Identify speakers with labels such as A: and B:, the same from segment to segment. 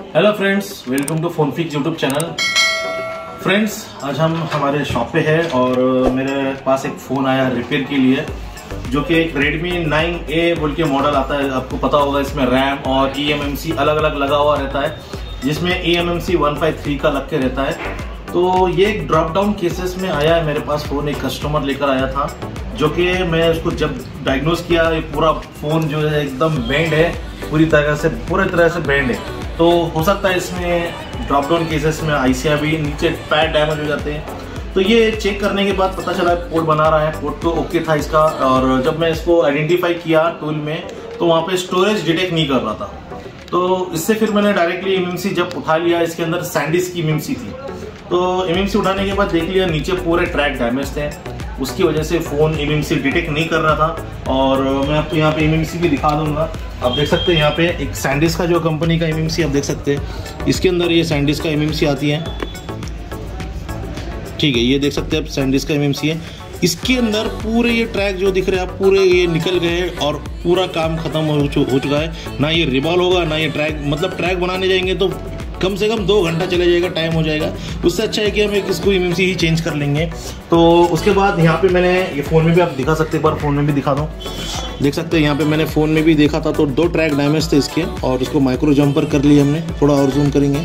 A: Hello friends, welcome to Phonefix YouTube channel. Friends, आज हम हमारे शॉप पे हैं और मेरे पास एक फ़ोन आया रिपेयर के लिए, जो कि एक Redmi 9A बोल के मॉडल आता है। आपको पता होगा, इसमें रैम और eMMC अलग अलग लगा हुआ रहता है, जिसमें eMMC 153 का लग के रहता है। तो ये एक ड्रॉप डाउन केसेस में आया है मेरे पास फ़ोन। एक कस्टमर लेकर आया था, जो कि मैं उसको जब डायग्नोज किया, ये पूरा फ़ोन जो है एकदम बेंड है, पूरी तरह से बेंड है। तो हो सकता है इसमें ड्रॉप डाउन केसेस में आईसीआई भी नीचे पैड डैमेज हो जाते हैं। तो ये चेक करने के बाद पता चला पोर्ट बना रहा है, पोर्ट तो ओके था इसका। और जब मैं इसको आइडेंटिफाई किया टूल में, तो वहाँ पे स्टोरेज डिटेक्ट नहीं कर रहा था। तो इससे फिर मैंने डायरेक्टली eMMC जब उठा लिया, इसके अंदर SanDisk की eMMC थी। तो eMMC उठाने के बाद देख लिया नीचे पूरे ट्रैक डैमेज थे, उसकी वजह से फ़ोन eMMC डिटेक्ट नहीं कर रहा था। और मैं आपको यहाँ पे eMMC भी दिखा दूंगा। आप देख सकते हैं यहाँ पे एक SanDisk का जो कंपनी का eMMC आप देख सकते हैं, इसके अंदर ये SanDisk का eMMC आती है। ठीक है, ये देख सकते हैं आप SanDisk का eMMC है। इसके अंदर पूरे ये ट्रैक जो दिख रहे हैं आप, पूरे ये निकल गए और पूरा काम खत्म हो चुका है। ना ये रिवॉल्व होगा, ना ये ट्रैक, मतलब ट्रैक बनाने जाएंगे तो कम से कम 2 घंटा चले जाएगा, टाइम हो जाएगा। उससे अच्छा है कि हम इसको eMMC ही चेंज कर लेंगे। तो उसके बाद यहाँ पे मैंने ये फ़ोन में भी आप दिखा सकते हैं, एक बार फ़ोन में भी दिखा दूँ। देख सकते हैं यहाँ पे मैंने फ़ोन में भी देखा था, तो 2 ट्रैक डैमेज थे इसके, और इसको माइक्रो जंपर कर लिया हमने। थोड़ा और जूम करेंगे,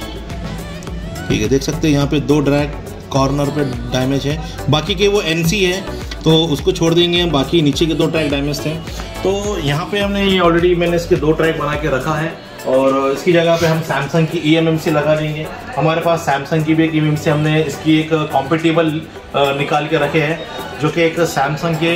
A: ठीक है, देख सकते हैं यहाँ पे 2 ट्रैक कॉर्नर पे डैमेज है। बाकी के वो NC है, तो उसको छोड़ देंगे हम। बाकी नीचे के 2 ट्रैक डैमेज थे। तो यहाँ पे हमने ये ऑलरेडी मैंने इसके 2 ट्रैक बना के रखा है, और इसकी जगह पे हम सैमसंग की eMMC लगा देंगे। हमारे पास सैमसंग की भी एक eMMC, हमने इसकी एक कॉम्पेटिबल निकाल के रखे हैं, जो कि एक सैमसंग के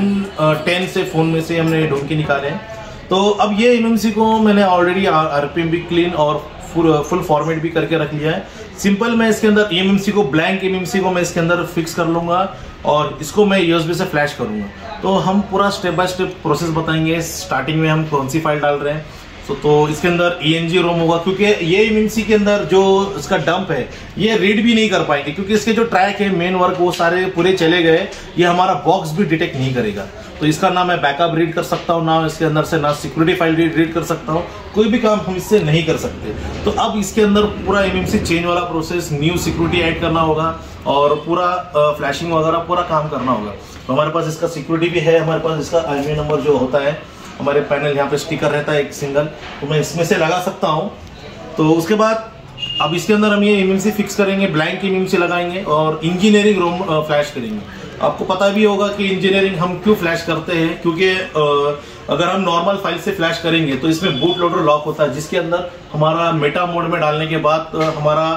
A: M10 से फ़ोन में से हमने ढूंढ के निकाले हैं। तो अब ये eMMC को मैंने ऑलरेडी RPM भी क्लीन और फुल फॉर्मेट भी करके रख लिया है। सिंपल मैं इसके अंदर eMMC को, ब्लैंक eMMC को मैं इसके अंदर फिक्स कर लूँगा, और इसको मैं USB से फ्लैश करूँगा। तो हम पूरा स्टेप बाय स्टेप प्रोसेस बताएंगे। स्टार्टिंग में हम कौन सी फाइल डाल रहे हैं। तो इसके अंदर ENG रोम होगा, क्योंकि ये eMMC के अंदर जो इसका डंप है, ये रीड भी नहीं कर पाएंगे, क्योंकि इसके जो ट्रैक है, मेन वर्क, वो सारे पूरे चले गए। ये हमारा बॉक्स भी डिटेक्ट नहीं करेगा। तो इसका ना मैं बैकअप रीड कर सकता हूँ, ना इसके अंदर से ना सिक्योरिटी फाइल रीड कर सकता हूँ। कोई भी काम हम इससे नहीं कर सकते। तो अब इसके अंदर पूरा eMMC चेंज वाला प्रोसेस, न्यू सिक्योरिटी ऐड करना होगा, और पूरा फ्लैशिंग वगैरह पूरा काम करना होगा। तो हमारे पास इसका सिक्योरिटी भी है, हमारे पास इसका IMEI नंबर जो होता है, हमारे पैनल यहाँ पे स्टिकर रहता है एक सिंगल, तो मैं इसमें से लगा सकता हूँ। तो उसके बाद अब इसके अंदर हम ये eMMC फिक्स करेंगे, ब्लैंक eMMC लगाएंगे और इंजीनियरिंग रोम फ्लैश करेंगे। आपको पता भी होगा कि इंजीनियरिंग हम क्यों फ्लैश करते हैं, क्योंकि अगर हम नॉर्मल फाइल से फ्लैश करेंगे तो इसमें बूट लोडर लॉक होता है, जिसके अंदर हमारा मेटा मोड में डालने के बाद हमारा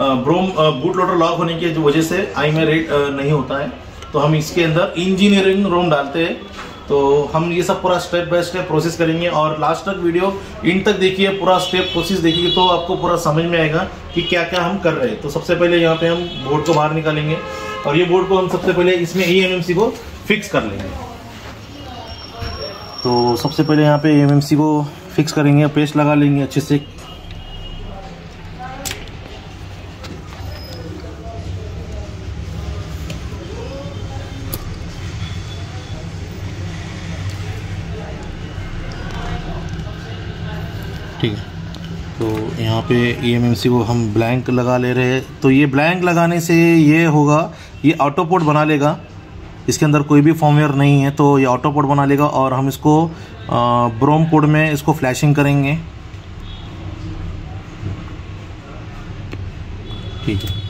A: बूट लोडर लॉक होने की वजह से IMEI रेट नहीं होता है। तो हम इसके अंदर इंजीनियरिंग रोम डालते हैं। तो हम ये सब पूरा स्टेप बाय स्टेप प्रोसेस करेंगे, और लास्ट तक वीडियो इन तक देखिए, पूरा स्टेप प्रोसेस देखिए, तो आपको पूरा समझ में आएगा कि क्या क्या हम कर रहे हैं। तो सबसे पहले यहाँ पे हम बोर्ड को बाहर निकालेंगे, और ये बोर्ड को हम सबसे पहले इसमें eMMC को फिक्स कर लेंगे। तो सबसे पहले यहाँ पे eMMC को फिक्स करेंगे, पेस्ट लगा लेंगे अच्छे से। ठीक है, तो यहाँ पे eMMC को हम ब्लैंक लगा ले रहे हैं। तो ये ब्लैंक लगाने से ये होगा, ये ऑटो पोर्ट बना लेगा। इसके अंदर कोई भी फॉर्मवेयर नहीं है, तो ये ऑटो पोर्ट बना लेगा, और हम इसको ब्रोम कोड में इसको फ्लैशिंग करेंगे। ठीक है,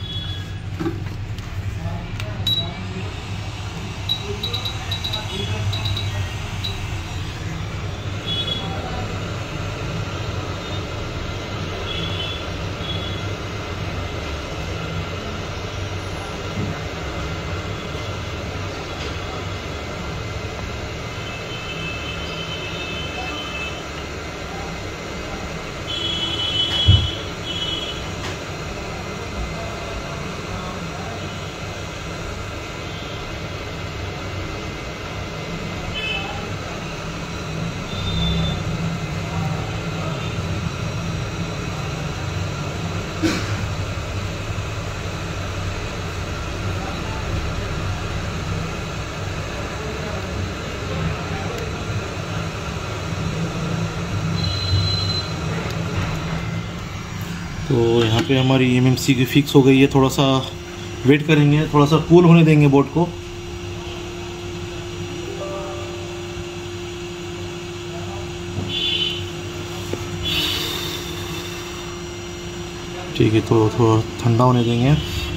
A: तो यहाँ पे हमारी एमएमसी की फिक्स हो गई है। थोड़ा सा वेट करेंगे, थोड़ा सा कूल होने देंगे बोर्ड को। ठीक है, तो थोड़ा ठंडा होने देंगे।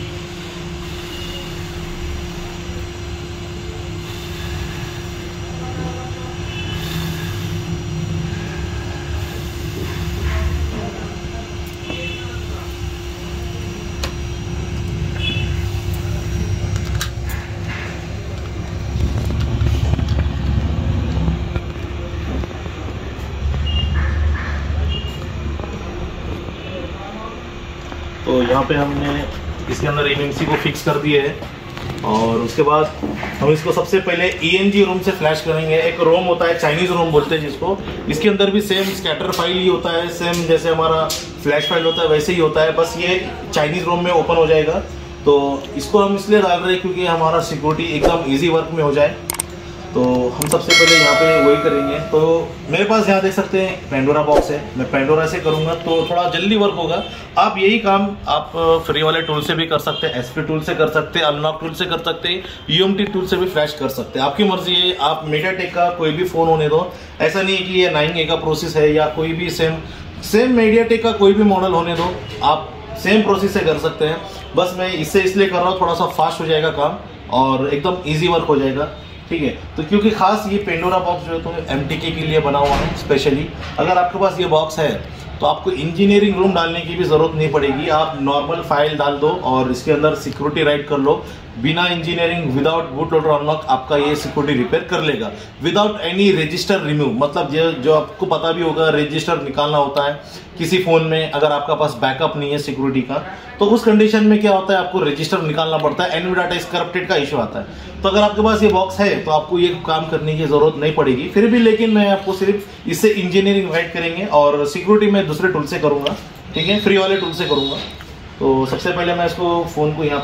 A: तो यहाँ पे हमने इसके अंदर एमएमसी को फिक्स कर दिए है और उसके बाद हम इसको सबसे पहले ENG रोम से फ्लैश करेंगे। एक रोम होता है, चाइनीज रोम बोलते हैं जिसको। इसके अंदर भी सेम स्कैटर फाइल ही होता है, सेम जैसे हमारा फ्लैश फाइल होता है वैसे ही होता है, बस ये चाइनीज रोम में ओपन हो जाएगा। तो इसको हम इसलिए डाल रहे हैं क्योंकि हमारा सिक्योरिटी एकदम ईजी वर्क में हो जाए। तो हम सबसे पहले यहाँ पे वही करेंगे। तो मेरे पास यहाँ देख सकते हैं पेंडोरा बॉक्स है, मैं पेंडोरा से करूँगा तो थोड़ा जल्दी वर्क होगा। आप यही काम आप फ्री वाले टूल से भी कर सकते हैं, SP टूल से कर सकते हैं, अनलॉक टूल से कर सकते हैं, UMT टूल से भी फ्लैश कर सकते हैं, आपकी मर्जी है। आप मीडियाटेक का कोई भी फ़ोन होने दो, ऐसा नहीं कि ये 9A का प्रोसेस है या कोई भी सेम मीडियाटेक का कोई भी मॉडल होने दो, आप सेम प्रोसेस से कर सकते हैं। बस मैं इससे इसलिए कर रहा हूँ, थोड़ा सा फास्ट हो जाएगा काम और एकदम ईजी वर्क हो जाएगा। ठीक है, तो क्योंकि खास ये पेंडोरा बॉक्स जो है तो MTK के लिए बना हुआ है स्पेशली। अगर आपके पास ये बॉक्स है तो आपको इंजीनियरिंग रूम डालने की भी ज़रूरत नहीं पड़ेगी, आप नॉर्मल फाइल डाल दो और इसके अंदर सिक्योरिटी राइट कर लो। बिना engineering, without boot loader unlock आपका ये सिक्योरिटी रिपेयर कर लेगा विदाउट एनी रजिस्टर रिमूव। मतलब जो आपको पता भी होगा, रजिस्टर निकालना होता है किसी फ़ोन में, अगर आपका पास बैकअप नहीं है सिक्योरिटी का तो उस कंडीशन में क्या होता है, आपको रजिस्टर निकालना पड़ता है, एनवी डाटा इज करप्टेड का इशू आता है। तो अगर आपके पास ये बॉक्स है तो आपको ये काम करने की ज़रूरत नहीं पड़ेगी फिर भी, लेकिन मैं आपको सिर्फ इससे इंजीनियरिंग राइट करेंगे और सिक्योरिटी मैं दूसरे टूल से करूँगा। ठीक है, फ्री वाले टूल से करूँगा। तो सबसे पहले मैं इसको फ़ोन को यहाँ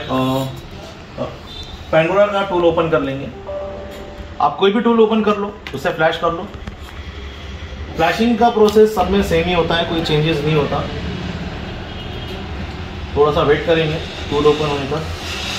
A: पे पेंडोरा का टूल ओपन कर लेंगे। आप कोई भी टूल ओपन कर लो, उससे फ्लैश कर लो। फ्लैशिंग का प्रोसेस सब में सेम ही होता है, कोई चेंजेस नहीं होता। थोड़ा सा वेट करेंगे टूल ओपन होने का।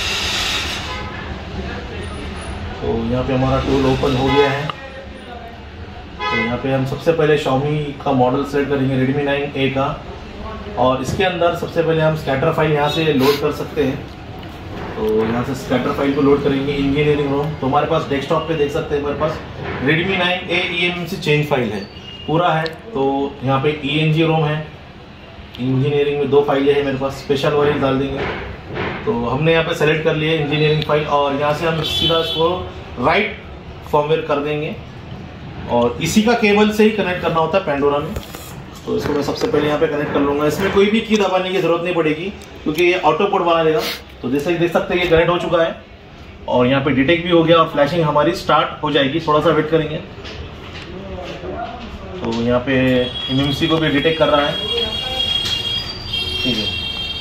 A: तो यहाँ पे हमारा टूल ओपन हो गया है। तो यहाँ पे हम सबसे पहले Xiaomi का मॉडल सेलेक्ट करेंगे, Redmi 9A का, और इसके अंदर सबसे पहले हम स्कैटर फाइल यहाँ से लोड कर सकते हैं। तो यहाँ से स्कैटर फाइल को लोड करेंगे, इंजीनियरिंग रोम। तो हमारे पास डेस्कटॉप पे देख सकते हैं हमारे पास Redmi 9A eMMC change file है, पूरा है। तो यहाँ पे ENG रोम है, इंजीनियरिंग में 2 फाइलें हैं मेरे पास, स्पेशल वाली डाल देंगे। तो हमने यहाँ पे सेलेक्ट कर लिया इंजीनियरिंग फाइल और यहाँ से हम सीधा इसको राइट फॉर्मवेयर कर देंगे और इसी का केबल से ही कनेक्ट करना होता है पेंडोरा में। तो इसको मैं सबसे पहले यहाँ पे कनेक्ट कर लूँगा। इसमें कोई भी की दबाने की जरूरत नहीं पड़ेगी क्योंकि ये ऑटो पोर्ट बना देगा। तो जैसे ही देख सकते हैं ये कनेक्ट हो चुका है और यहाँ पे डिटेक्ट भी हो गया और फ्लैशिंग हमारी स्टार्ट हो जाएगी। थोड़ा सा वेट करेंगे। तो यहाँ पे एमएमसी को भी डिटेक्ट कर रहा है। ठीक है,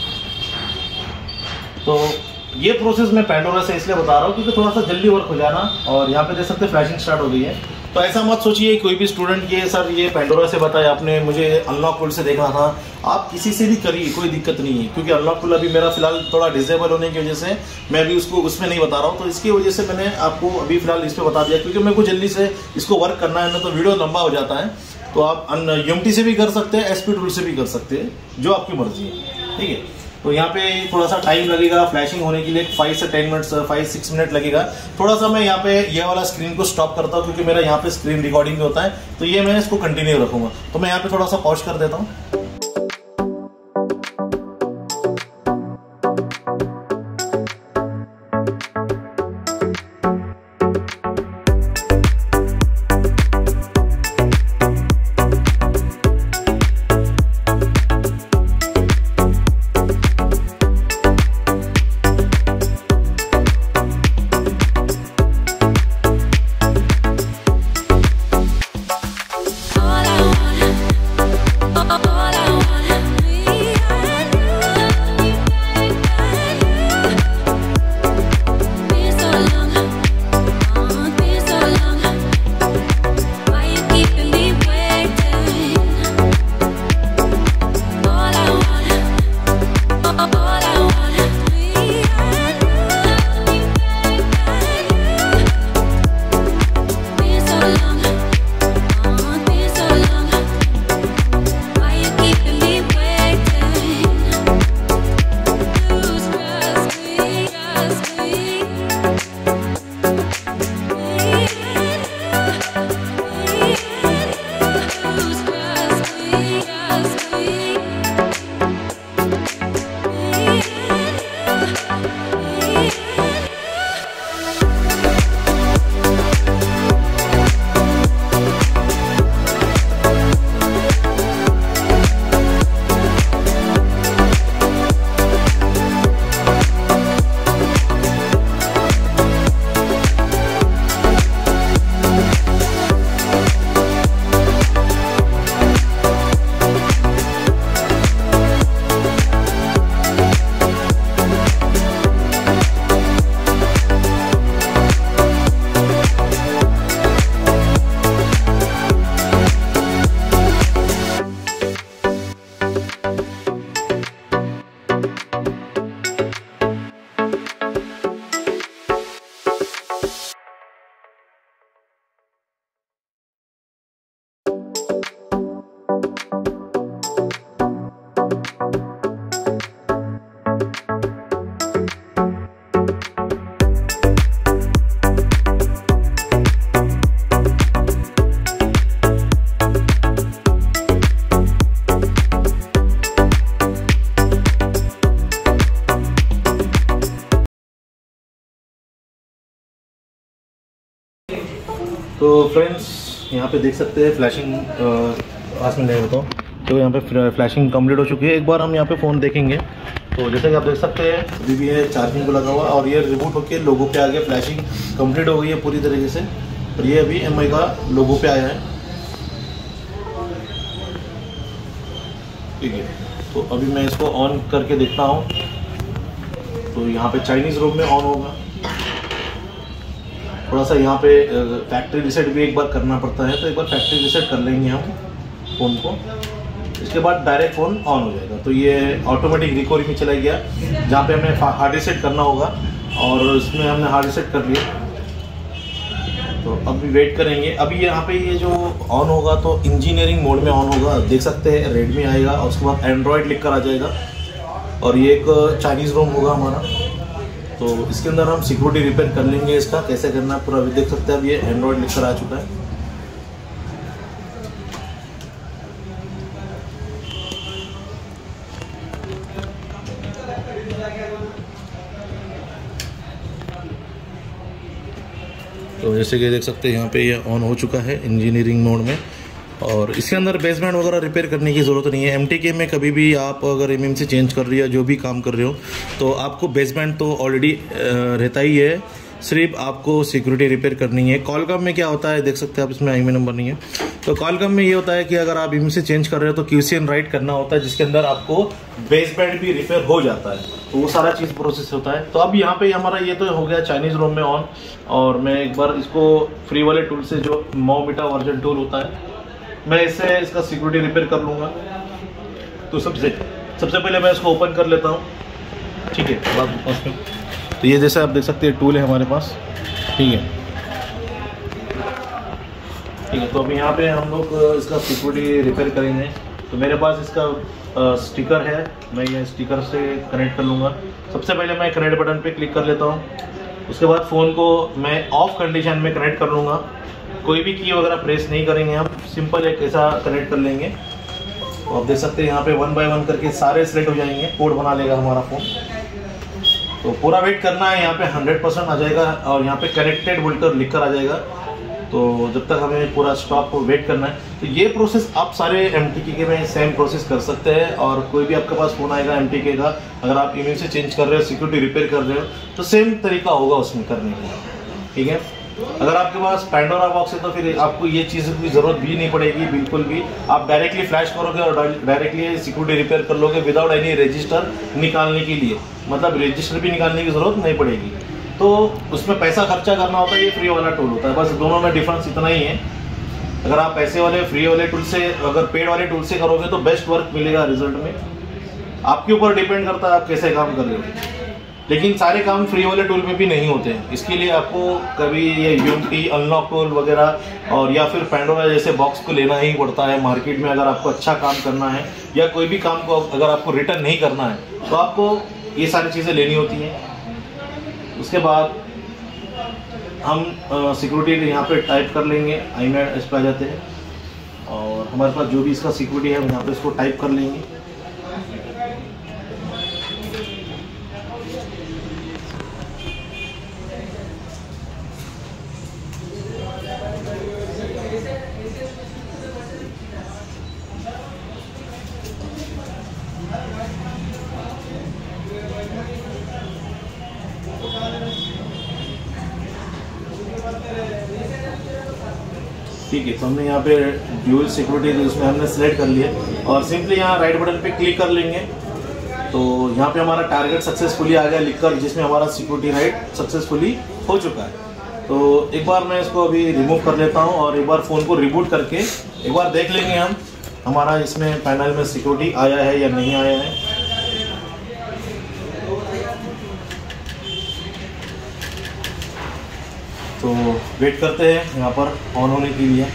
A: तो ये प्रोसेस मैं पेंडोरा से इसलिए बता रहा हूँ क्योंकि थोड़ा सा जल्दी वर्क हो जाना। और यहाँ पे देख सकते हैं फ्लैशिंग स्टार्ट हो गई है। तो ऐसा मत सोचिए कोई भी स्टूडेंट ये सर ये पेंडोरा से बताया आपने, मुझे अनलॉक टूल से देखना था। आप किसी से भी करिए, कोई दिक्कत नहीं है, क्योंकि अनलॉक टूल अभी मेरा फिलहाल थोड़ा डिसेबल होने की वजह से मैं अभी उसको उसमें नहीं बता रहा हूँ। तो इसकी वजह से मैंने आपको अभी फिलहाल इस पर बता दिया क्योंकि मेरे को जल्दी से इसको वर्क करना है ना, तो वीडियो लंबा हो जाता है। तो आप UMT से भी कर सकते हैं, SP टूल से भी कर सकते हैं, जो आपकी मर्जी है। ठीक है, तो यहाँ पे थोड़ा सा टाइम लगेगा फ्लैशिंग होने के लिए, 5 से 10 मिनट्स 5-6 मिनट लगेगा। थोड़ा सा मैं यहाँ पे ये वाला स्क्रीन को स्टॉप करता हूँ क्योंकि मेरा यहाँ पे स्क्रीन रिकॉर्डिंग होता है, तो ये मैं इसको कंटिन्यू रखूंगा। तो मैं यहाँ पे थोड़ा सा पॉज कर देता हूँ।
B: All
A: तो फ्रेंड्स यहाँ पे देख सकते हैं फ्लैशिंग पास में ले होता हूँ, तो यहाँ पे फ्लैशिंग कंप्लीट हो चुकी है। एक बार हम यहाँ पे फ़ोन देखेंगे तो जैसे कि आप देख सकते हैं अभी भी ये चार्जिंग को लगा हुआ और ये रिबूट होकर लोगो पे आ गया। फ्लैशिंग कंप्लीट हो गई है पूरी तरीके से और ये अभी MI का लोगो पे आया है। ठीक है, तो अभी मैं इसको ऑन करके देखता हूँ। तो यहाँ पे चाइनीज़ रोम में ऑन होगा। थोड़ा सा यहाँ पे फैक्ट्री रीसेट भी एक बार करना पड़ता है, तो एक बार फैक्ट्री रीसेट कर लेंगे हम फ़ोन को। इसके बाद डायरेक्ट फ़ोन ऑन हो जाएगा। तो ये ऑटोमेटिक रिकवरी में चला गया जहाँ पे हमें हार्ड रीसेट करना होगा और इसमें हमने हार्ड रीसेट कर लिया। तो अभी वेट करेंगे। अभी यहाँ पे ये जो ऑन होगा तो इंजीनियरिंग मोड में ऑन होगा। देख सकते हैं रेडमी आएगा और उसके बाद एंड्रॉयड लिख कर आ जाएगा और ये एक चाइनीज़ रोम होगा हमारा। तो इसके अंदर हम सिक्योरिटी रिपेयर कर लेंगे। इसका कैसे करना है पूरा अभी देख सकते हैं। अब ये एंड्रॉयड लिख कर आ चुका है। तो जैसे कि देख सकते हैं यहाँ पे ये ऑन हो चुका है इंजीनियरिंग मोड में। और इसके अंदर बेसबैंड वगैरह रिपेयर करने की ज़रूरत नहीं है। MTK में कभी भी आप अगर MMC चेंज कर रही हो, जो भी काम कर रहे हो, तो आपको बेसबैंड तो ऑलरेडी रहता ही है, सिर्फ आपको सिक्योरिटी रिपेयर करनी है। कॉलकॉम में क्या होता है देख सकते हैं आप, इसमें IMEI नंबर नहीं है। तो कॉलकॉम में ये होता है कि अगर आप MMC चेंज कर रहे हो तो QCN राइट करना होता है, जिसके अंदर आपको बेसबैंड भी रिपेयर हो जाता है। तो वो सारा चीज़ प्रोसेस होता है। तो अब यहाँ पे हमारा ये तो हो गया चाइनीज़ रोम में ऑन। और मैं एक बार इसको फ्री वाले टूल से, जो मोमिटा वर्जन टूल होता है, मैं इससे इसका सिक्योरिटी रिपेयर कर लूँगा। तो सबसे पहले मैं इसको ओपन कर लेता हूँ। ठीक है, उसमें तो ये जैसे आप देख सकते हैं टूल है हमारे पास। ठीक है, तो अभी यहाँ पे हम लोग इसका सिक्योरिटी रिपेयर करेंगे। तो मेरे पास इसका स्टिकर है, मैं ये स्टिकर से कनेक्ट कर लूँगा। सबसे पहले मैं कनेक्ट बटन पे क्लिक कर लेता हूँ। उसके बाद फ़ोन को मैं ऑफ कंडीशन में कनेक्ट कर लूँगा। कोई भी की वगैरह प्रेस नहीं करेंगे, हम सिंपल एक ऐसा कनेक्ट कर लेंगे। तो आप देख सकते हैं यहाँ पे 1 बाय 1 करके सारे सिलेक्ट हो जाएंगे, कोड बना लेगा हमारा फ़ोन। तो पूरा वेट करना है। यहाँ पे 100% आ जाएगा और यहाँ पे कनेक्टेड बोलकर लिख कर आ जाएगा। तो जब तक हमें पूरा स्टॉप वेट करना है। तो ये प्रोसेस आप सारे MTK में सेम प्रोसेस कर सकते हैं। और कोई भी आपके पास फ़ोन आएगा MTK का, अगर आप MMC चेंज कर रहे हो, सिक्योरिटी रिपेयर कर रहे हो, तो सेम तरीका होगा उसमें करने का। ठीक है, अगर आपके पास पैंडोरा बॉक्स है तो फिर आपको ये चीज़ की ज़रूरत भी नहीं पड़ेगी बिल्कुल भी। आप डायरेक्टली फ्लैश करोगे और डायरेक्टली सिक्योरिटी रिपेयर कर लोगे विदाउट एनी रजिस्टर निकालने के लिए, मतलब रजिस्टर भी निकालने की ज़रूरत नहीं पड़ेगी। तो उसमें पैसा खर्चा करना होता है, ये फ्री वाला टूल होता है। बस दोनों में डिफरेंस इतना ही है। अगर आप पैसे वाले फ्री वाले टूल से, अगर पेड वाले टूल से करोगे तो बेस्ट वर्क मिलेगा रिजल्ट में। आपके ऊपर डिपेंड करता है आप कैसे काम कर रहे हो। लेकिन सारे काम फ्री वाले टूल में भी नहीं होते हैं। इसके लिए आपको कभी ये UMT अनलॉक टूल वगैरह और या फिर पैंडोरा जैसे बॉक्स को लेना ही पड़ता है मार्केट में। अगर आपको अच्छा काम करना है या कोई भी काम को अगर आपको रिटर्न नहीं करना है तो आपको ये सारी चीज़ें लेनी होती हैं। उसके बाद हम सिक्योरिटी यहाँ पे टाइप कर लेंगे। IMEI इस पर आ जाते हैं और हमारे पास जो भी इसका सिक्योरिटी है हम यहाँ पे इसको टाइप कर लेंगे। ठीक है, तो हमने यहाँ पे ड्यूल सिक्योरिटी उसमें हमने सेलेक्ट कर लिया और सिंपली यहाँ राइट बटन पे क्लिक कर लेंगे। तो यहाँ पे हमारा टारगेट सक्सेसफुली आ गया लिखकर, जिसमें हमारा सिक्योरिटी राइट सक्सेसफुली हो चुका है। तो एक बार मैं इसको अभी रिमूव कर लेता हूँ और एक बार फ़ोन को रिबूट करके एक बार देख लेंगे हम हमारा इसमें पैनल में सिक्योरिटी आया है या नहीं आया है। तो वेट करते हैं यहाँ पर ऑन होने के लिए।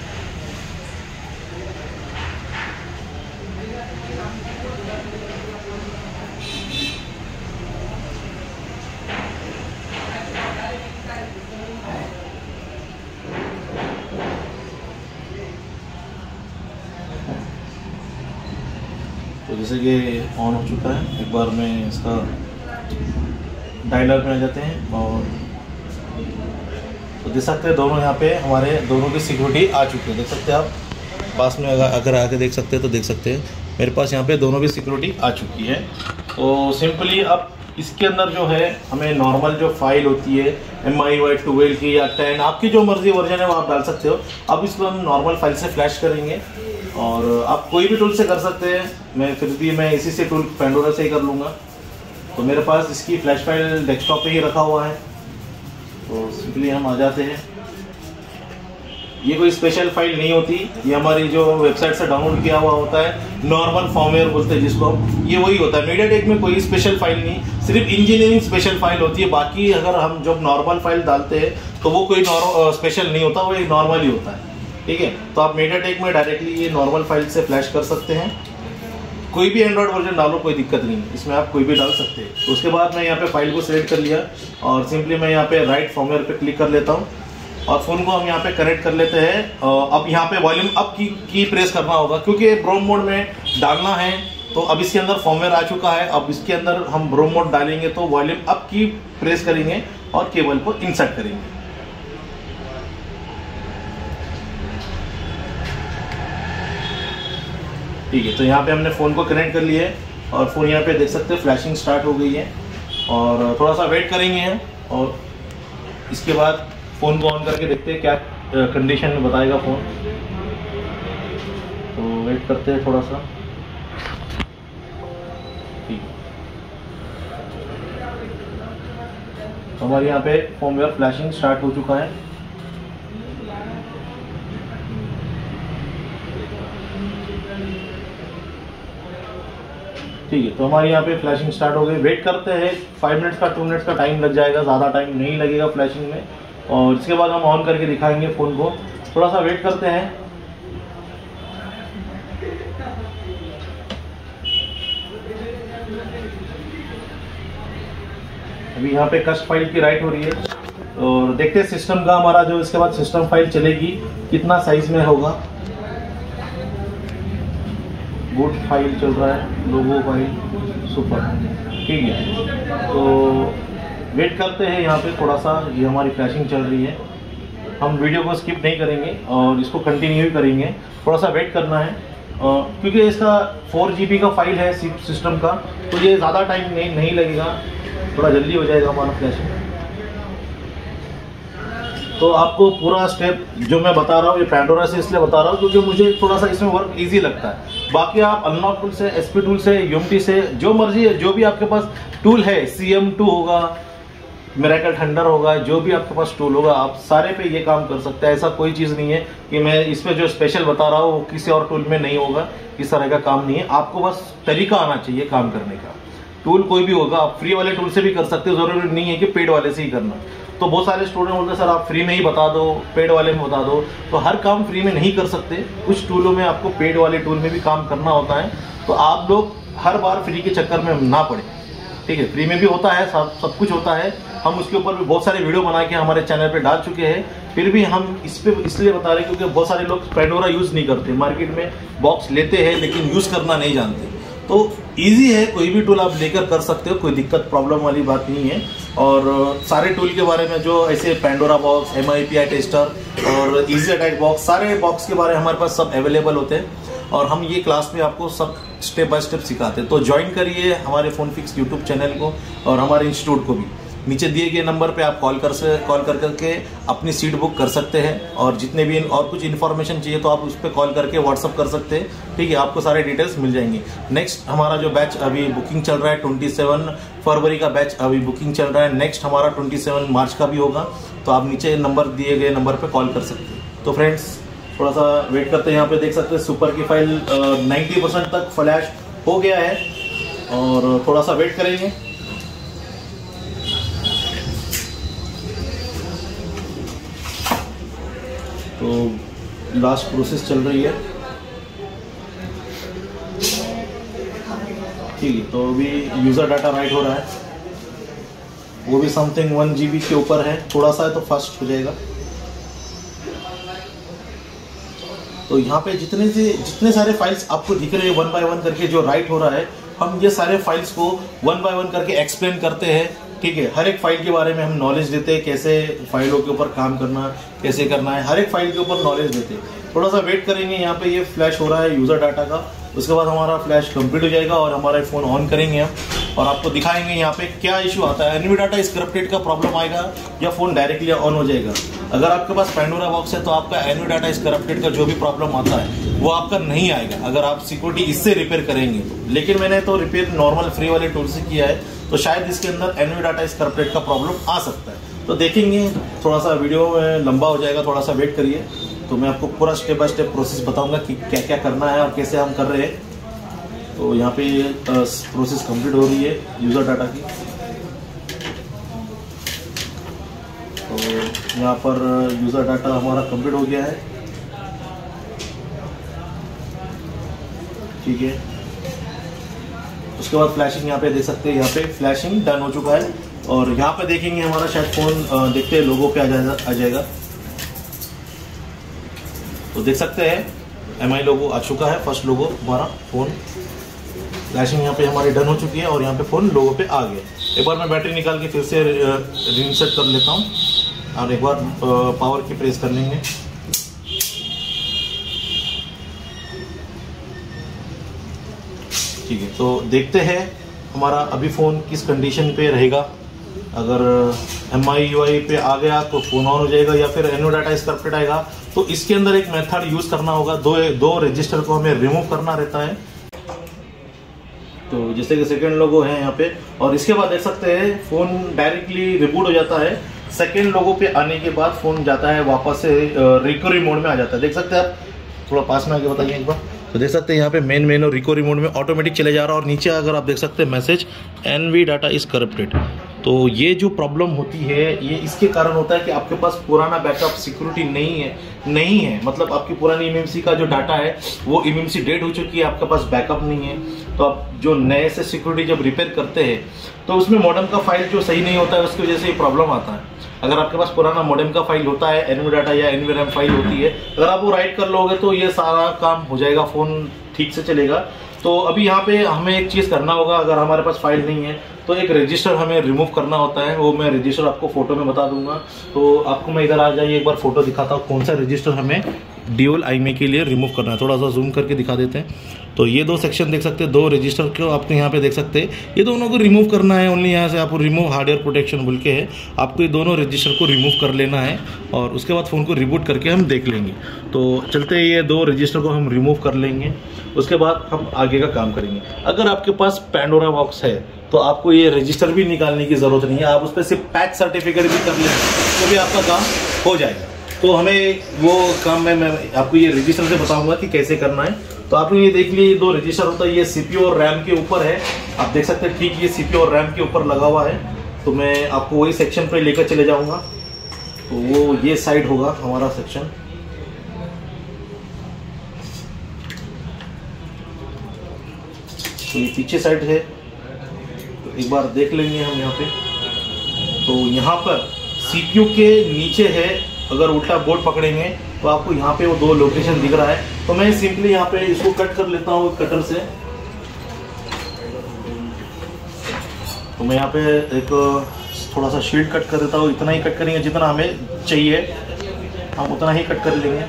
A: तो जैसे कि ऑन हो चुका है, एक बार मैं इसका डायलर में आ जाते हैं और तो देख सकते हैं दोनों यहाँ पे हमारे दोनों की सिक्योरिटी आ चुकी है। देख सकते हैं आप पास में अगर आके देख सकते हैं तो देख सकते हैं मेरे पास यहाँ पे दोनों की सिक्योरिटी आ चुकी है। तो सिंपली अब इसके अंदर जो है हमें नॉर्मल जो फाइल होती है MIUI 12 की या 10, आपकी जो मर्जी वर्जन है वो आप डाल सकते हो। अब इसको हम नॉर्मल फाइल से फ्लैश करेंगे और आप कोई भी टूल से कर सकते हैं। मैं इसी से टूल पेंडोरा से ही कर लूँगा। तो मेरे पास इसकी फ्लैश फाइल डेस्कटॉप पे ही रखा हुआ है। तो सिंपली हम आ जाते हैं। ये कोई स्पेशल फाइल नहीं होती, ये हमारी जो वेबसाइट से डाउनलोड किया हुआ होता है, नॉर्मल फॉर्मवेयर बोलते हैं जिसको, ये वही होता है। मीडियाटेक में कोई स्पेशल फाइल नहीं, सिर्फ इंजीनियरिंग स्पेशल फाइल होती है। बाकी अगर हम जब नॉर्मल फाइल डालते हैं तो वो कोई स्पेशल नहीं होता, वो एक नॉर्मल ही होता है। ठीक है, तो आप मीडियाटेक में डायरेक्टली ये नॉर्मल फाइल से फ्लैश कर सकते हैं। कोई भी एंड्रॉयड वर्जन डालो, कोई दिक्कत नहीं है, इसमें आप कोई भी डाल सकते हैं। तो उसके बाद मैं यहाँ पे फाइल को सिलेक्ट कर लिया और सिंपली मैं यहाँ पे राइट फॉर्मवेयर पे क्लिक कर लेता हूँ और फ़ोन को हम यहाँ पे कनेक्ट कर लेते हैं। अब यहाँ पे वॉल्यूम अप की प्रेस करना होगा क्योंकि ब्रोम मोड में डालना है। तो अब इसके अंदर फॉर्मवेयर आ चुका है। अब इसके अंदर हम ब्रोम मोड डालेंगे तो वॉल्यूम अप की प्रेस करेंगे और केबल को इंसर्ट करेंगे। ठीक है, तो यहाँ पे हमने फ़ोन को कनेक्ट कर लिया है और फ़ोन यहाँ पे देख सकते हैं फ्लैशिंग स्टार्ट हो गई है और थोड़ा सा वेट करेंगे और इसके बाद फ़ोन को ऑन करके देखते हैं क्या कंडीशन में बताएगा फ़ोन। तो वेट करते हैं थोड़ा सा। ठीक, तो हमारे यहाँ पे फॉर्मवेयर फ्लैशिंग स्टार्ट हो चुका है। ठीक है, तो हमारे यहाँ पे फ्लैशिंग स्टार्ट हो गई। वेट करते हैं 5 मिनट्स का 2 मिनट्स का टाइम लग जाएगा, ज़्यादा टाइम नहीं लगेगा फ्लैशिंग में। और इसके बाद हम ऑन करके दिखाएंगे फ़ोन को। थोड़ा सा वेट करते हैं। अभी यहाँ पे कस्ट फाइल की राइट हो रही है और देखते हैं सिस्टम का हमारा जो इसके बाद सिस्टम फाइल चलेगी कितना साइज में होगा। बूट फाइल चल रहा है, लोगो फाइल, सुपर। ठीक है, तो वेट करते हैं यहाँ पे थोड़ा सा। ये हमारी फ्लैशिंग चल रही है, हम वीडियो को स्किप नहीं करेंगे और इसको कंटिन्यू ही करेंगे। थोड़ा सा वेट करना है क्योंकि इसका 4 GB का फाइल है सिस्टम का, तो ये ज़्यादा टाइम नहीं लगेगा, थोड़ा जल्दी हो जाएगा हमारा फ्लैशिंग। तो आपको पूरा स्टेप जो मैं बता रहा हूँ ये पेंडोरा से इसलिए बता रहा हूँ क्योंकि मुझे थोड़ा सा इसमें वर्क इजी लगता है। बाकी आप अनलॉक टूल से, SP टूल से, UMT से, जो मर्जी है, जो भी आपके पास टूल है, CM2 होगा, मिरेकल थंडर होगा, जो भी आपके पास टूल होगा आप सारे पे ये काम कर सकते हैं। ऐसा कोई चीज़ नहीं है कि मैं इसमें जो स्पेशल बता रहा हूँ वो किसी और टूल में नहीं होगा, इस तरह का काम नहीं है। आपको बस तरीका आना चाहिए काम करने का। टूल कोई भी होगा, आप फ्री वाले टूल से भी कर सकते हो, ज़रूरी नहीं है कि पेड वाले से ही करना। तो बहुत सारे स्टूडेंट बोलते हैं सर आप फ्री में ही बता दो, पेड वाले में बता दो। तो हर काम फ्री में नहीं कर सकते, कुछ टूलों में आपको पेड वाले टूल में भी काम करना होता है। तो आप लोग हर बार फ्री के चक्कर में ना पड़े। ठीक है, फ्री में भी होता है, सब कुछ होता है। हम उसके ऊपर भी बहुत सारे वीडियो बना के हमारे चैनल पे डाल चुके हैं, फिर भी हम इस पे इसलिए बता रहे हैं क्योंकि बहुत सारे लोग पेंडोरा यूज़ नहीं करते, मार्केट में बॉक्स लेते हैं लेकिन यूज़ करना नहीं जानते। तो इजी है, कोई भी टूल आप लेकर कर सकते हो, कोई दिक्कत प्रॉब्लम वाली बात नहीं है। और सारे टूल के बारे में जो ऐसे पेंडोरा बॉक्स, MIPI टेस्टर और इजी अटैक बॉक्स, सारे बॉक्स के बारे में हमारे पास सब अवेलेबल होते हैं और हम ये क्लास में आपको सब स्टेप बाय स्टेप सिखाते हैं। तो ज्वाइन करिए हमारे फ़ोन फिक्स यूट्यूब चैनल को और हमारे इंस्टीट्यूट को भी। नीचे दिए गए नंबर पे आप कॉल करके अपनी सीट बुक कर सकते हैं और जितने भी और कुछ इन्फॉर्मेशन चाहिए तो आप उस पर कॉल करके व्हाट्सअप कर सकते हैं। ठीक है, आपको सारे डिटेल्स मिल जाएंगे। नेक्स्ट हमारा जो बैच अभी बुकिंग चल रहा है 27 फरवरी का बैच अभी बुकिंग चल रहा है। नेक्स्ट हमारा 27 मार्च का भी होगा, तो आप नीचे नंबर दिए गए नंबर पर कॉल कर सकते हैं। तो फ्रेंड्स थोड़ा सा वेट करते हैं। यहाँ पे देख सकते हैं सुपर की फाइल 90% तक फ्लैश हो गया है और थोड़ा सा वेट करेंगे। तो लास्ट प्रोसेस चल रही है। ठीक है, तो अभी यूज़र डाटा राइट हो रहा है, वो भी समथिंग 1 GB के ऊपर है, थोड़ा सा है तो फास्ट हो जाएगा। तो यहाँ पे जितने सारे फाइल्स आपको दिख रहे हैं 1 by 1 करके जो राइट हो रहा है, हम ये सारे फाइल्स को 1 by 1 करके एक्सप्लेन करते हैं ठीक है, हर एक फाइल के बारे में हम नॉलेज देते हैं, कैसे फाइलों के ऊपर काम करना, कैसे करना है, हर एक फाइल के ऊपर नॉलेज देते हैं। थोड़ा सा वेट करेंगे, यहाँ पे ये फ्लैश हो रहा है यूज़र डाटा का, उसके बाद हमारा फ्लैश कंप्लीट हो जाएगा और हमारा फ़ोन ऑन करेंगे हम और आपको दिखाएंगे यहाँ पे क्या इशू आता है। एनवी डाटा इस करप्टेड का प्रॉब्लम आएगा या फ़ोन डायरेक्टली ऑन हो जाएगा। अगर आपके पास पैंडोरा बॉक्स है तो आपका एनवी डाटा इस करप्टेड का जो भी प्रॉब्लम आता है वो आपका नहीं आएगा, अगर आप सिक्योरिटी इससे रिपेयर करेंगे तो। लेकिन मैंने तो रिपेयर नॉर्मल फ्री वाले टूल से किया है, तो शायद इसके अंदर एनवी डाटा इस करप्टेड का प्रॉब्लम आ सकता है। तो देखेंगे, थोड़ा सा वीडियो लंबा हो जाएगा, थोड़ा सा वेट करिए, तो मैं आपको पूरा स्टेप बाय स्टेप प्रोसेस बताऊंगा कि क्या क्या करना है और कैसे हम कर रहे हैं। तो यहाँ पे प्रोसेस कंप्लीट हो रही है यूज़र डाटा की। तो यहाँ पर यूज़र डाटा हमारा कंप्लीट हो गया है, ठीक है। उसके बाद फ्लैशिंग यहाँ पे देख सकते हैं, यहाँ पे फ्लैशिंग डन हो चुका है और यहाँ पे देखेंगे हमारा शायद फ़ोन देखते हैं लोगों पे आ जाएगा। तो देख सकते हैं MI लोगो आ चुका है, फर्स्ट लोगो हमारा फ़ोन। फ्लैशिंग यहाँ पे हमारी डन हो चुकी है और यहाँ पे फ़ोन लोगो पे आ गया। एक बार मैं बैटरी निकाल के फिर से रीसेट कर लेता हूँ और एक बार पावर की प्रेस कर लेंगे। ठीक है, तो देखते हैं हमारा अभी फ़ोन किस कंडीशन पे रहेगा। अगर MI UI पे आ गया तो फ़ोन ऑन हो जाएगा या फिर एनवी डाटा इस करप्टेड आएगा। तो इसके अंदर एक मेथड यूज़ करना होगा, दो रजिस्टर को हमें रिमूव करना रहता है। तो जैसे कि सेकेंड लोगो है यहाँ पे और इसके बाद देख सकते हैं फ़ोन डायरेक्टली रिबूट हो जाता है। सेकेंड लोगो पे आने के बाद फ़ोन जाता है वापस से रिकवरी मोड में आ जाता है। देख सकते हैं आप, थोड़ा पास में आके बताइए एक बार। तो देख सकते हैं यहाँ पे मेन मेनू रिकवरी मोड में ऑटोमेटिक चले जा रहा है और नीचे अगर आप देख सकते हैं message NV data is corrupted. तो ये जो प्रॉब्लम होती है ये इसके कारण होता है कि आपके पास पुराना बैकअप सिक्योरिटी नहीं है, मतलब आपकी पुरानी MMC का जो डाटा है वो MMC डेट हो चुकी है, आपके पास बैकअप नहीं है। तो आप जो नए से सिक्योरिटी जब रिपेयर करते हैं तो उसमें मॉडेम का फाइल जो सही नहीं होता है, उसकी वजह से ये प्रॉब्लम आता है। अगर आपके पास पुराना मॉडेम का फाइल होता है, एनवी डाटा या एनवी रैम फाइल होती है, अगर आप वो राइट कर लोगे तो ये सारा काम हो जाएगा, फ़ोन ठीक से चलेगा। तो अभी यहाँ पे हमें एक चीज़ करना होगा, अगर हमारे पास फाइल नहीं है तो एक रजिस्टर हमें रिमूव करना होता है। वो मैं रजिस्टर आपको फोटो में बता दूंगा। तो आपको मैं इधर आ जाइए, एक बार फोटो दिखाता हूँ कौन सा रजिस्टर हमें ड्यूल IMEI के लिए रिमूव करना है। थोड़ा सा जूम करके दिखा देते हैं। तो ये दो सेक्शन देख सकते हैं, दो रजिस्टर को आपको यहाँ पे देख सकते हैं, ये दोनों को रिमूव करना है। ओनली यहाँ से आपको रिमूव हार्डवेयर प्रोटेक्शन बोल के है, आपको ये दोनों रजिस्टर को रिमूव कर लेना है और उसके बाद फ़ोन को रिबूट करके हम देख लेंगे। तो चलते ये दो रजिस्टर को हम रिमूव कर लेंगे, उसके बाद हम आगे का काम करेंगे। अगर आपके पास पैंडोरा बॉक्स है तो आपको ये रजिस्टर भी निकालने की ज़रूरत नहीं है, आप उस पर सिर्फ पैच सर्टिफिकेट भी कर लें तो भी आपका काम हो जाएगा। तो हमें वो काम मैं आपको ये रजिस्टर से बताऊंगा कि कैसे करना है। तो आपने ये देख ली, दो रजिस्टर होता है, ये CPU और रैम के ऊपर है, आप देख सकते हैं ठीक ये CPU और रैम के ऊपर लगा हुआ है। तो मैं आपको वही सेक्शन पे लेकर चले जाऊंगा। तो वो ये साइड होगा हमारा सेक्शन। तो ये पीछे साइड है, तो एक बार देख लेंगे हम यहाँ पे। तो यहाँ पर CPU के नीचे है, अगर उल्टा बोर्ड पकड़ेंगे तो आपको यहाँ पे वो दो लोकेशन दिख रहा है। तो मैं सिंपली यहाँ पे इसको कट कर लेता हूँ कटर से। तो मैं यहाँ पे एक थोड़ा सा शील्ड कट कर देता हूँ, इतना ही कट करेंगे जितना हमें चाहिए, हम उतना ही कट कर लेंगे।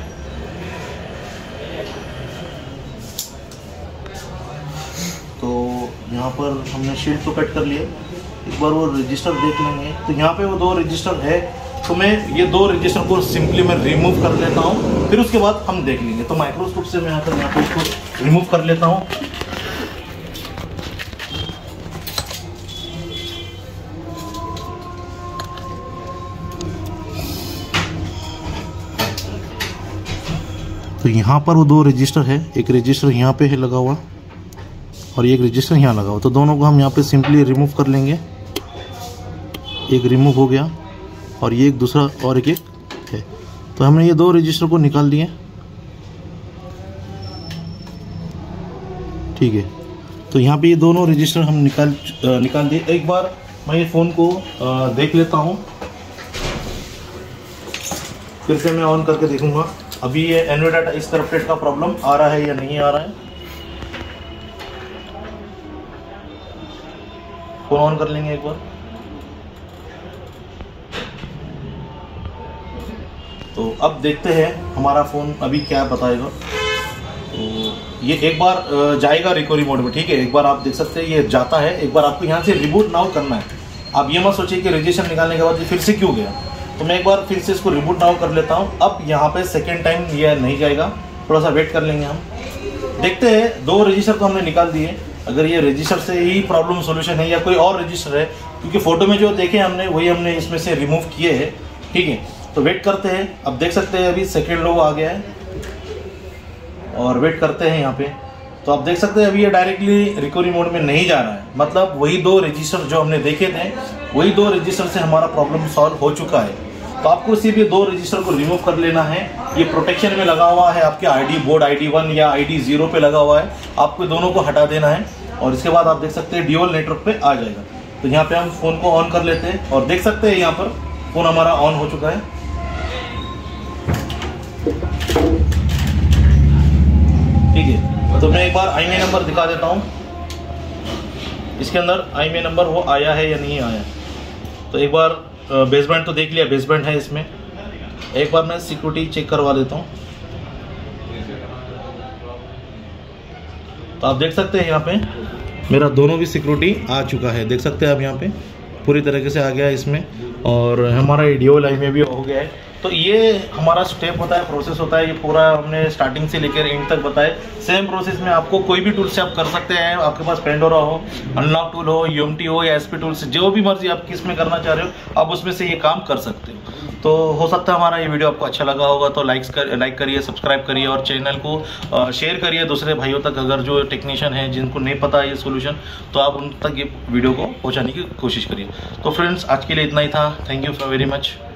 A: तो यहाँ पर हमने शील्ड तो कट कर लिया, एक बार वो रजिस्टर देख लेंगे। तो यहाँ पे वो दो रजिस्टर है, तो मैं ये दो रजिस्टर को सिंपली मैं रिमूव कर लेता हूँ, फिर उसके बाद हम देख लेंगे। तो माइक्रोस्कोप से मैं यहाँ पे इसको रिमूव कर लेता हूँ। तो यहाँ पर वो दो रजिस्टर है, एक रजिस्टर यहाँ पे है लगा हुआ और एक रजिस्टर यहाँ लगा हुआ। तो दोनों को हम यहाँ पे सिंपली रिमूव कर लेंगे। एक रिमूव हो गया और ये एक दूसरा और एक है। तो हमने ये दो रजिस्टर को निकाल दिए, ठीक है। तो यहाँ पे ये दोनों रजिस्टर हम निकाल दिए। एक बार मैं ये फ़ोन को देख लेता हूँ, फिर से मैं ऑन करके देखूंगा अभी ये एनवी डाटा इस करप्टेड का प्रॉब्लम आ रहा है या नहीं आ रहा है। फ़ोन ऑन कर लेंगे एक बार। तो अब देखते हैं हमारा फ़ोन अभी क्या बताएगा। तो ये एक बार जाएगा रिकवरी मोड में, ठीक है। एक बार आप देख सकते हैं ये जाता है। एक बार आपको यहाँ से रिबूट नाउ करना है। आप ये मत सोचिए कि रजिस्ट्रेशन निकालने के बाद ये फिर से क्यों गया। तो मैं एक बार फिर से इसको रिबूट नाउ कर लेता हूँ। अब यहाँ पे सेकेंड टाइम ये नहीं जाएगा, थोड़ा सा वेट कर लेंगे हम। देखते हैं 2 रजिस्टर तो हमने निकाल दिए। अगर ये रजिस्टर से ही प्रॉब्लम सोल्यूशन है या कोई और रजिस्टर है, क्योंकि फ़ोटो में जो देखे हमने वही हमने इसमें से रिमूव किए हैं, ठीक है। तो वेट करते हैं। अब देख सकते हैं अभी सेकेंड लो आ गया है और वेट करते हैं यहाँ पे। तो आप देख सकते हैं अभी ये डायरेक्टली रिकवरी मोड में नहीं जा रहा है। मतलब वही 2 रजिस्टर जो हमने देखे थे, वही 2 रजिस्टर से हमारा प्रॉब्लम सॉल्व हो चुका है। तो आपको सिर्फ ये 2 रजिस्टर को रिमूव कर लेना है। ये प्रोटेक्शन में लगा हुआ है, आपके ID बोर्ड ID 1 या ID 0 पे लगा हुआ है। आपको दोनों को हटा देना है और इसके बाद आप देख सकते हैं ड्यूअल नेटवर्क पे आ जाएगा। तो यहाँ पे हम फ़ोन को ऑन कर लेते हैं और देख सकते हैं यहाँ पर फ़ोन हमारा ऑन हो चुका है, ठीक है। तो मैं एक बार IMEI नंबर दिखा देता हूँ। इसके अंदर IMEI नंबर वो आया है या नहीं आया। तो एक बार बेसबैंड तो देख लिया, बेसबैंड है इसमें। एक बार मैं सिक्योरिटी चेक करवा देता हूँ। तो आप देख सकते हैं यहाँ पे मेरा दोनों भी सिक्योरिटी आ चुका है। देख सकते हैं आप यहाँ पे पूरी तरीके से आ गया है इसमें, और हमारा ड्यूअल IMEI भी हो गया है। तो ये हमारा स्टेप होता है, प्रोसेस होता है। ये पूरा हमने स्टार्टिंग से लेकर एंड तक बताए। सेम प्रोसेस में आपको कोई भी टूल से आप कर सकते हैं। आपके पास पेंडोरा हो, अनलॉक टूल हो, UMT हो या SP टूल से, जो भी मर्जी आप किस में करना चाह रहे हो आप उसमें से ये काम कर सकते हो। तो हो सकता है हमारा ये वीडियो आपको अच्छा लगा होगा। तो लाइक करिए, सब्सक्राइब करिए और चैनल को शेयर करिए दूसरे भाइयों तक। अगर जो टेक्नीशियन है जिनको नहीं पता ये सोल्यूशन, तो आप उन तक ये वीडियो को पहुँचाने की कोशिश करिए। तो फ्रेंड्स, आज के लिए इतना ही था। Thank you very much.